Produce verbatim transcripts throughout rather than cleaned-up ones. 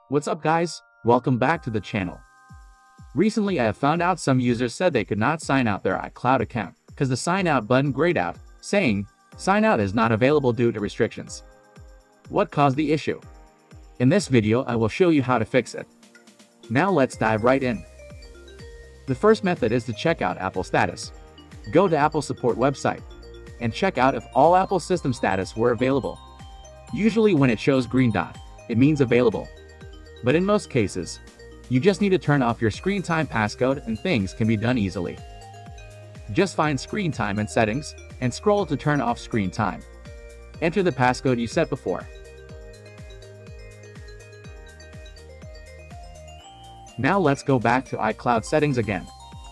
What's up guys, welcome back to the channel. Recently I have found out some users said they could not sign out their iCloud account because the sign out button grayed out, saying, sign out is not available due to restrictions. What caused the issue? In this video I will show you how to fix it. Now let's dive right in. The first method is to check out Apple status. Go to Apple support website and check out if all Apple system status were available. Usually when it shows green dot, it means available. But in most cases, you just need to turn off your screen time passcode and things can be done easily. Just find screen time in settings and scroll to turn off screen time. Enter the passcode you set before. Now let's go back to iCloud settings again.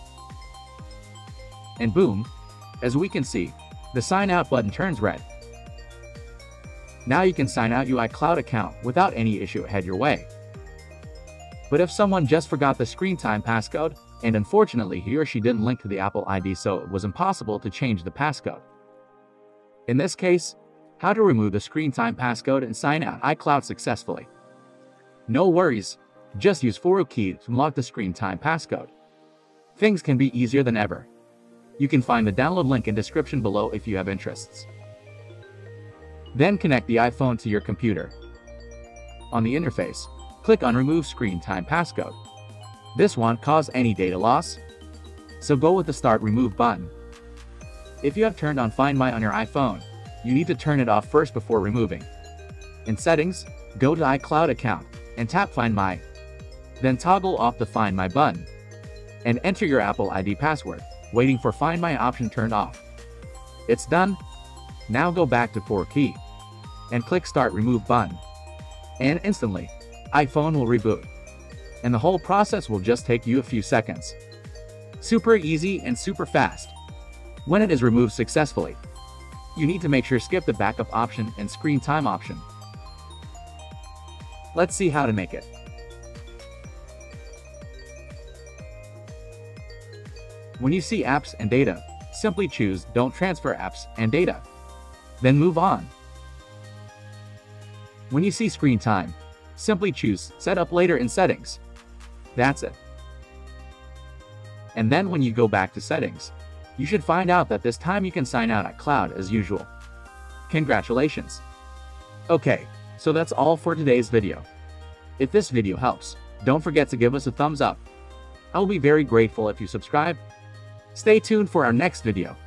And boom, as we can see, the sign out button turns red. Now you can sign out your iCloud account without any issue head your way. But if someone just forgot the screen time passcode, and unfortunately he or she didn't link to the Apple I D so it was impossible to change the passcode. In this case, how to remove the screen time passcode and sign out iCloud successfully. No worries, just use forward key to unlock the screen time passcode. Things can be easier than ever. You can find the download link in description below if you have interests. Then connect the iPhone to your computer. On the interface, click on Remove Screen Time Passcode. This won't cause any data loss, so go with the Start Remove button. If you have turned on Find My on your iPhone, you need to turn it off first before removing. In Settings, go to iCloud account and tap Find My. Then toggle off the Find My button and enter your Apple I D password, waiting for Find My option turned off. It's done. Now go back to forward key and click Start Remove button. And instantly, iPhone will reboot. And the whole process will just take you a few seconds. Super easy and super fast. When it is removed successfully, you need to make sure skip the backup option and screen time option. Let's see how to make it. When you see apps and data, simply choose Don't Transfer Apps and Data. Then move on. When you see screen time, simply choose Set Up Later in Settings. That's it. And then when you go back to settings, you should find out that this time you can sign out iCloud as usual. Congratulations! Okay, so that's all for today's video. If this video helps, don't forget to give us a thumbs up. I will be very grateful if you subscribe. Stay tuned for our next video.